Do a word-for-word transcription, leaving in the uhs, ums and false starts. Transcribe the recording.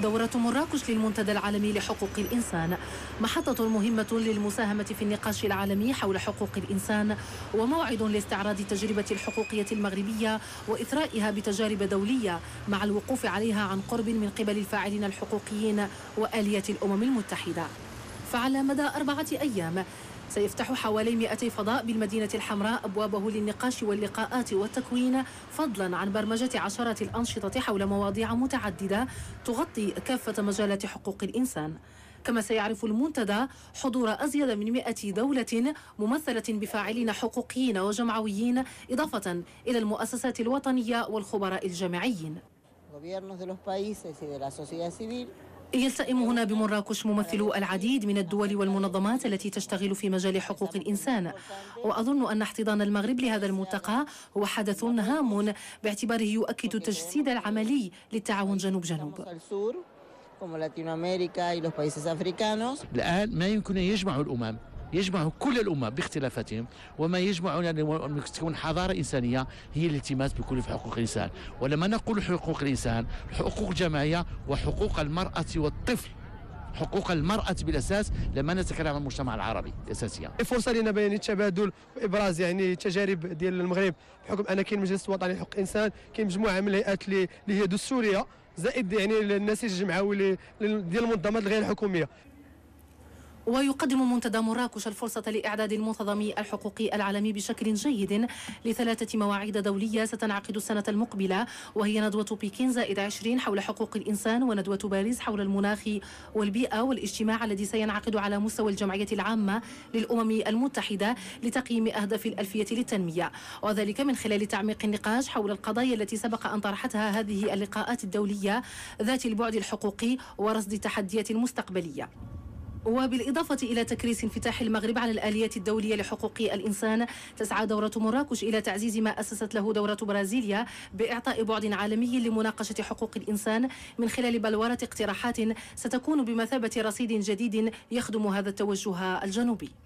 دورة مراكش للمنتدى العالمي لحقوق الإنسان محطة مهمة للمساهمة في النقاش العالمي حول حقوق الإنسان، وموعد لاستعراض التجربة الحقوقية المغربية وإثرائها بتجارب دولية مع الوقوف عليها عن قرب من قبل الفاعلين الحقوقيين وآلية الأمم المتحدة. فعلى مدى أربعة أيام سيفتح حوالي مئتي فضاء بالمدينة الحمراء أبوابه للنقاش واللقاءات والتكوين، فضلا عن برمجة عشرات الأنشطة حول مواضيع متعددة تغطي كافة مجالات حقوق الإنسان. كما سيعرف المنتدى حضور أزيد من مئة دولة ممثلة بفاعلين حقوقيين وجمعويين، إضافة إلى المؤسسات الوطنية والخبراء الجامعيين. يلتئم هنا بمراكش ممثلو العديد من الدول والمنظمات التي تشتغل في مجال حقوق الإنسان، وأظن أن احتضان المغرب لهذا الملتقى هو حدث هام باعتباره يؤكد تجسيد العملي للتعاون جنوب جنوب. الآن ما يمكن أن يجمع الأمم، يجمع كل الأمم باختلافاتهم، وما يجمعنا أن تكون حضارة إنسانية هي الالتماس بكل حقوق الإنسان. ولما نقول حقوق الإنسان، حقوق الجماعية وحقوق المرأة والطفل، حقوق المرأة بالأساس لما نتكلم عن المجتمع العربي الأساسية. فرصة لنا بيان التبادل وإبراز يعني تجارب ديال المغرب، بحكم أن كاين مجلس وطني لحقوق الإنسان، كاين مجموعة من الهيئات اللي هي دستورية، زائد يعني النسيج الجمعوي ديال المنظمات الغير الحكومية. ويقدم منتدى مراكش الفرصة لإعداد المنتظم الحقوقي العالمي بشكل جيد لثلاثة مواعيد دولية ستنعقد السنة المقبلة، وهي ندوة بكين زائد عشرين حول حقوق الإنسان، وندوة باريس حول المناخ والبيئة، والاجتماع الذي سينعقد على مستوى الجمعية العامة للأمم المتحدة لتقييم أهداف الألفية للتنمية، وذلك من خلال تعميق النقاش حول القضايا التي سبق أن طرحتها هذه اللقاءات الدولية ذات البعد الحقوقي ورصد التحديات المستقبلية. وبالإضافة إلى تكريس انفتاح المغرب على الآليات الدولية لحقوق الإنسان، تسعى دورة مراكش إلى تعزيز ما أسست له دورة برازيليا بإعطاء بعد عالمي لمناقشة حقوق الإنسان من خلال بلورة اقتراحات ستكون بمثابة رصيد جديد يخدم هذا التوجه الجنوبي.